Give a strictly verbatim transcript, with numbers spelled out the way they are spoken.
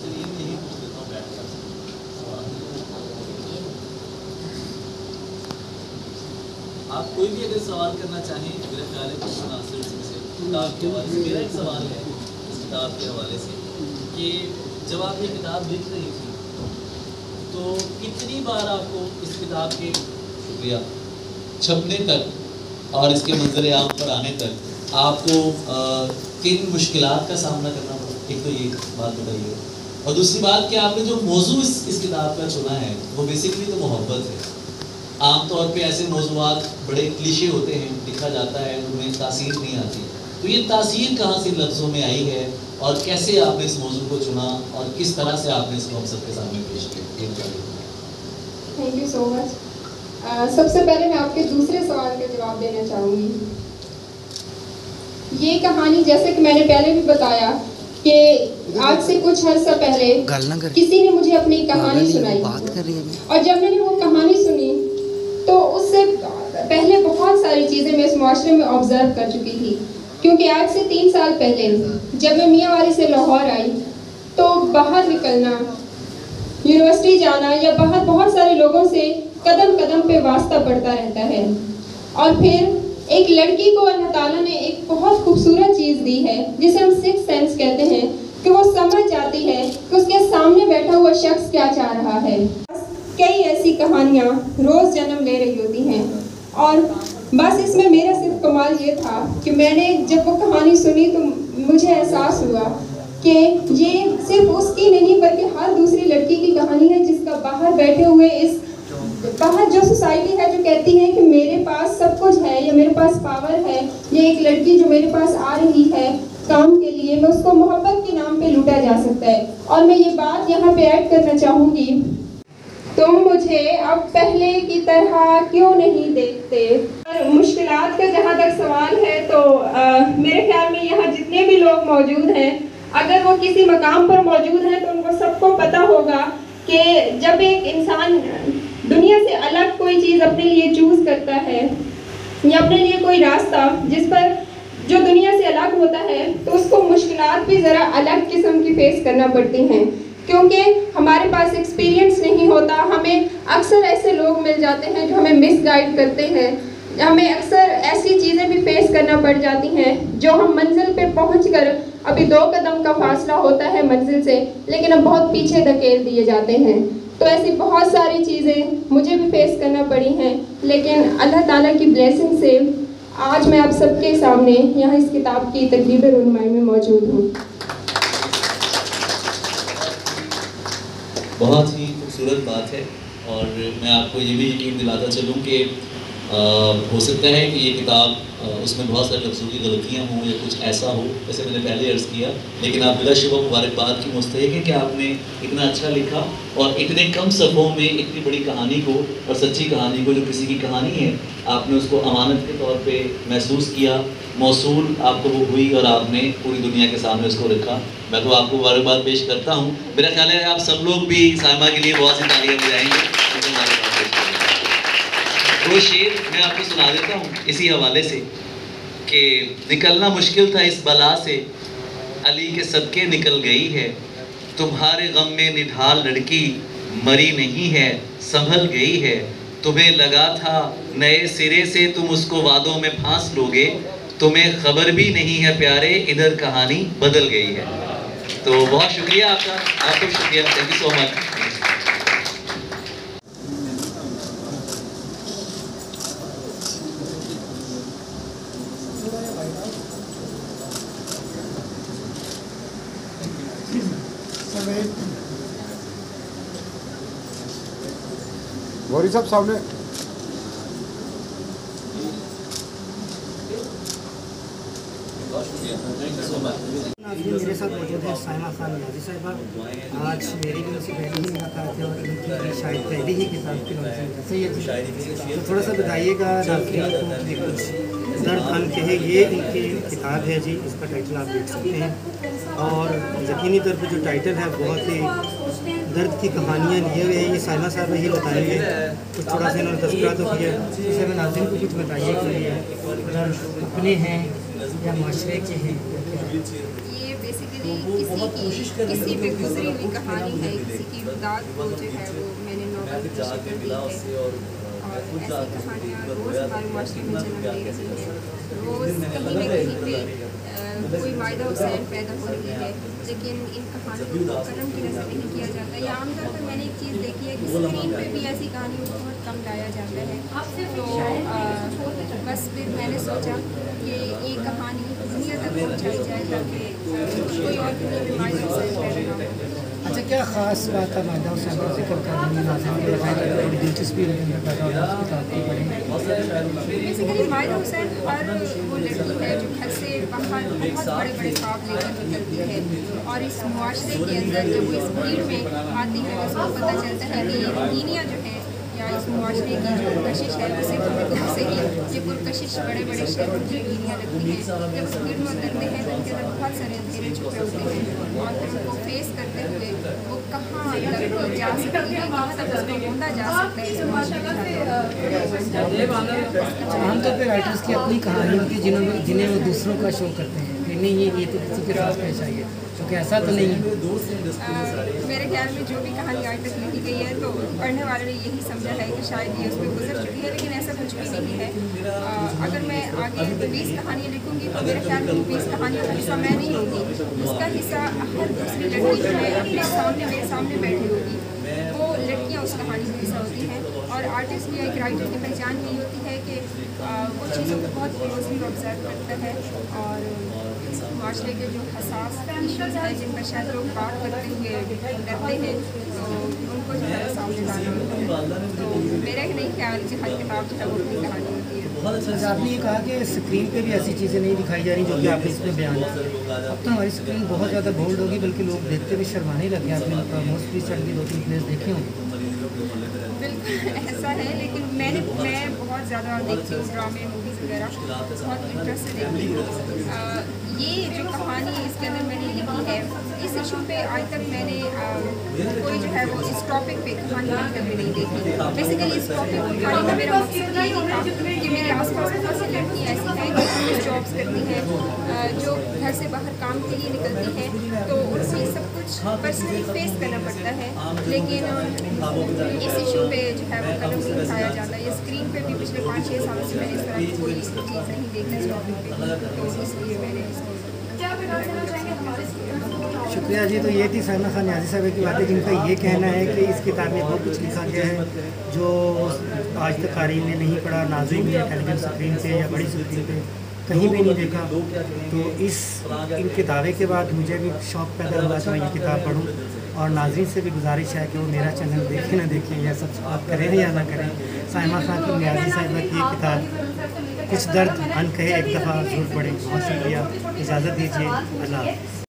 चलिए मैं यही पूछ लेता हूँ बैठ कर। आप कोई भी अगर सवाल करना चाहें मेरे ख्याल है क्वेश्चन आंसर से किताब के हवाले से। मेरा एक सवाल है इस किताब के हवाले से कि जब आप ये किताब लिख रही थी तो कितनी बार आपको इस किताब के शुक्रिया छपने तक और इसके मंजर आम पर आने तक आपको आ, किन मुश्किलात का सामना करना पड़ा? एक तो ये बात बताइए, और दूसरी बात कि आपने जो मौजू इस, इस किताब का चुना है वो बेसिकली तो मोहब्बत है। आम तौर पे ऐसे मौजूआत बड़े क्लीशे होते हैं, लिखा जाता है उनमें तासीर नहीं आती, तो ये तासीर कहाँ से लफ्ज़ों में आई है और कैसे आपने इस मौजू को चुना और किस तरह से आपने इसको हम सबके सामने पेश किया? Thank you so much. सबसे पहले मैं आपके दूसरे सवाल का जवाब देना चाहूँगी। ये कहानी जैसे कि मैंने पहले भी बताया कि आज से कुछ अर्सा पहले किसी ने मुझे अपनी कहानी सुनाई, और जब मैंने वो कहानी सुनी तो उससे पहले बहुत सारी चीज़ें मैं इस मुआशरे में ऑब्जर्व कर चुकी थी। क्योंकि आज से तीन साल पहले जब मैं मियांवारी से लाहौर आई तो बाहर निकलना, यूनिवर्सिटी जाना या बाहर बहुत सारे लोगों से कदम कदम पे वास्ता पड़ता रहता है। और फिर एक लड़की को अल्लाह ताला ने एक बहुत खूबसूरत चीज़ दी है जिसे हम सिक्स सेंस कहते हैं, कि वो समझ जाती है कि उसके सामने बैठा हुआ शख्स क्या चाह रहा है। कई ऐसी कहानियाँ रोज़ जन्म ले रही होती हैं, और बस इसमें मेरा सिर्फ कमाल ये था कि मैंने जब वो कहानी सुनी तो मुझे एहसास हुआ कि ये सिर्फ उसकी नहीं बल्कि हर दूसरी लड़की की कहानी है जिसका बाहर बैठे हुए इस बाहर जो सोसाइटी है जो कहती है कि मेरे पास सब कुछ है या मेरे पास पावर है, ये एक लड़की जो मेरे पास आ रही है काम के लिए, मैं उसको मोहब्बत के नाम पे लूटा जा सकता है। और मैं ये बात यहाँ पे ऐड करना चाहूँगी, तुम मुझे अब पहले की तरह क्यों नहीं देखते। और मुश्किलात का जहाँ तक सवाल है तो आ, मेरे ख्याल में यहाँ जितने भी लोग मौजूद हैं, अगर वो किसी मकाम पर मौजूद हैं तो उनको सबको पता होगा कि जब एक इंसान दुनिया से अलग कोई चीज़ अपने लिए चूज़ करता है या अपने लिए कोई रास्ता जिस पर जो दुनिया से अलग होता है, तो उसको मुश्किलात भी ज़रा अलग किस्म की फेस करना पड़ती हैं, क्योंकि हमारे पास एक्सपीरियंस नहीं होता। हमें अक्सर ऐसे लोग मिल जाते हैं जो हमें मिसगाइड करते हैं, हमें अक्सर ऐसी चीज़ें भी फेस करना पड़ जाती हैं जो हम मंजिल पे पहुंचकर अभी दो कदम का फासला होता है मंजिल से, लेकिन हम बहुत पीछे धकेल दिए जाते हैं। तो ऐसी बहुत सारी चीज़ें मुझे भी फेस करना पड़ी हैं, लेकिन अल्लाह ताला की ब्लेसिंग से आज मैं आप सबके सामने यहाँ इस किताब की तकरीब रुनमाई में मौजूद हूँ। बहुत ही खूबसूरत बात है, और मैं आपको ये भी यकीन दिलाता चलूँ कि आ, हो सकता है कि ये किताब आ, उसमें बहुत सारे लफ्ज़ों की गलतियाँ हों या कुछ ऐसा हो, जैसे मैंने पहले अर्ज़ किया, लेकिन आप बिलाशुबह मुबारकबाद की मुस्तहिक है कि आपने इतना अच्छा लिखा और इतने कम सफ़ों में इतनी बड़ी कहानी को और सच्ची कहानी को, जो किसी की कहानी है, आपने उसको अमानत के तौर पे महसूस किया, मौसूल आपको वो हुई और आपने पूरी दुनिया के सामने उसको रखा। मैं तो आपको मुबारकबाद पेश करता हूँ। मेरा ख्याल है आप सब लोग भी साइमा के लिए बहुत सी तालियां बजाएंगे। वो शेर मैं आपको सुना देता हूँ इसी हवाले से कि निकलना मुश्किल था इस बला से, अली के सदके निकल गई है, तुम्हारे गम में निढाल लड़की मरी नहीं है, संभल गई है, तुम्हें लगा था नए सिरे से तुम उसको वादों में फांस लोगे, तुम्हें खबर भी नहीं है प्यारे इधर कहानी बदल गई है। तो बहुत शुक्रिया आपका, आपका शुक्रिया, thank you so much. Gauri साहब सामने। मेरे साथ मौजूद है साइमा खान नियाज़ी साहिबा। आज मेरी भी उनसे पहले ही मुलाकात है और उनकी शायद पहली ही किताब की लॉन्चिंग है। तो थोड़ा सा बताइएगा नाज़रीन को कि कुछ दर्द अन कहे, ये इनकी किताब है जी, इसका टाइटल आप देख सकते हैं, और यकीनी तौर पर जो टाइटल है बहुत ही दर्द की कहानियाँ लिए हुए हैं। ये साइमा साहब ही बताएंगे, कुछ थोड़ा सा इन्होंने तज़किरा तो किया, इससे मैं नाज़रीन को कुछ बताइए कि ये दर्द अपने हैं या माशरे के हैं। ये बेसिकली बेसिकली किसी की किसी पे गुजरी हुई कहानी है, किसी की रुदात को जो है वो मैंने नॉवल की शक्ल दी है। और ऐसी कहानियाँ रोज़ हमारे माशरे में जन्म ले रही हैं। रोज़ कहीं न कहीं पे कोई मायदा हुसैन पैदा हो रही है, लेकिन इन कहानियों को कलम की नज़र नहीं किया जाता। या आमतौर पर मैंने एक चीज़ देखी है कि स्क्रीन पे भी ऐसी कहानियों को बहुत कम लाया जाता है। तो आ, बस फिर मैंने सोचा कि ये कहानी दुनिया तक पहुँचाई जाए ताकि कोई और भी मायदा हुसैन पैदा ना हो। अच्छा, क्या ख़ास बात है मायदा हुसैन का जिक्र कर रही है नाज़रीन को बताएं ताकि थोड़ी दिलचस्पी रखेंगे पैदा हो जाए उसकी किताब को पढ़ें। बेसिकली मायदा हुसैन हर वो लड़की है जो घर से बाहर बहुत बड़े बड़े ख्वाब लेकर निकलती है और इस मुआशरे के अंदर जब वो इस भीड़ में आती है उसको पता चलता है कि ये रोहिनिया जो है या इस मुआशरे की जो कशिश है वो सिर्फ हमें से ही ये पुरकशिश बड़े बड़े शहरों की रोहिनियाँ लगती हैं। जब उस भीड़ में उतरते हैं तो उनके अंदर बहुत सारे अंधेरे छुपे होते हैं और फिर उनको फेस करते हुए वो कहाँ तक जा सकती है, कहाँ तक उसको ढूंढा जा सकता है इस मुआशरे अच्छा, आमतौर पर राइटर्स की अपनी कहानी होती है जिन्होंने जिन्हें वो दूसरों का शो करते हैं कि नहीं ये ये तो किसी के साथ पेश आई है, क्योंकि ऐसा तो नहीं है। मेरे ख्याल में जो भी कहानी आज तक लिखी गई है तो पढ़ने वाले ने यही समझा है कि शायद ये उस पर गुजर चुकी है, लेकिन ऐसा कुछ भी नहीं है। आ, अगर मैं आगे बीस कहानियाँ लिखूंगी तो मेरे ख्याल में बीस कहानियों का हिस्सा मैं नहीं होगी, उसका हिस्सा हर दूसरी लड़की जो है अपने सामने मेरे सामने बैठी होगी, वो लड़कियाँ उस कहानी का हिस्सा होती हैं। और आर्टिस्ट या एक राइटर की पहचान यही होती है कि आ, वो चीज़ों को बहुत क्लोजली ऑब्जर्व करता है और माशरे के जो हसास इश्यूज़ हैं जिन पर शायद लोग बात करते हुए डरते हैं तो उनको जो है सामने लाना होता है। तो मेरा नहीं ख्याल कि हर किताब जो है वो अपनी कहानी होती है। अच्छा, आपने ये कहा कि स्क्रीन पे भी ऐसी चीज़ें नहीं दिखाई जा रही जो कि आपने इसमें बयान की। अब तो हमारी स्क्रीन बहुत ज़्यादा बोल्ड होगी, बल्कि लोग देखते हुए शर्माने लगे। आपने मोस्टली चढ़ के दो तीन प्लेस देखे होंगे। बिल्कुल ऐसा है, लेकिन मैंने मैं बहुत ज़्यादा देखती हूँ ड्रामे मूवीज़ वगैरह, बहुत इंटरेस्ट से देखती हूँ। ये जो कहानी इसके अंदर मैंने लिखी है इस इशू पे आज तक मैंने आ, कोई जो है वो इस टॉपिक पे कहानी लिखकर भी नहीं देखी। बेसिकली इस टॉपिक को उठाने का मेरा मकसद यही था कि मेरे आसपास बहुत सी लड़कियाँ ऐसी हैं जो जॉब्स करती हैं, जो घर से बाहर काम के लिए निकलती हैं, तो उनको ये सब कुछ पर्सनली फेस करना पड़ता है, लेकिन इस इशू पे जो है वो कदम नहीं उठाया जाता। ये स्क्रीन पे भी पिछले पाँच छः सालों से मैंने इस तरह की कोई चीज़ नहीं देखी इस टॉपिक पे, तो इसलिए मैंने शुक्रिया जी। तो ये थी साइमा खान नियाज़ी साहब की बातें, जिनका ये कहना है कि इस किताब में बहुत कुछ लिखा गया है जो आज तक क़ारीन ने नहीं पढ़ा, नाज़रीन ने टेलीविज़न स्क्रीन पे या बड़ी स्क्रीन पे कहीं भी नहीं देखा। तो इस इनके दावे के बाद मुझे भी शौक़ पैदा हुआ कि मैं ये किताब पढूं, और नाज़रीन से भी गुजारिश है कि वो मेरा चैनल देखें ना देखें या सब्सक्राइब करें या ना करें। साइमा खान की नियाज़ी साहिबा की ये किताब कुछ दर्द अन कहे एक दफ़ा ज़रूर पढ़ें। बहुत शुक्रिया, इजाज़त दीजिए, अल्लाह।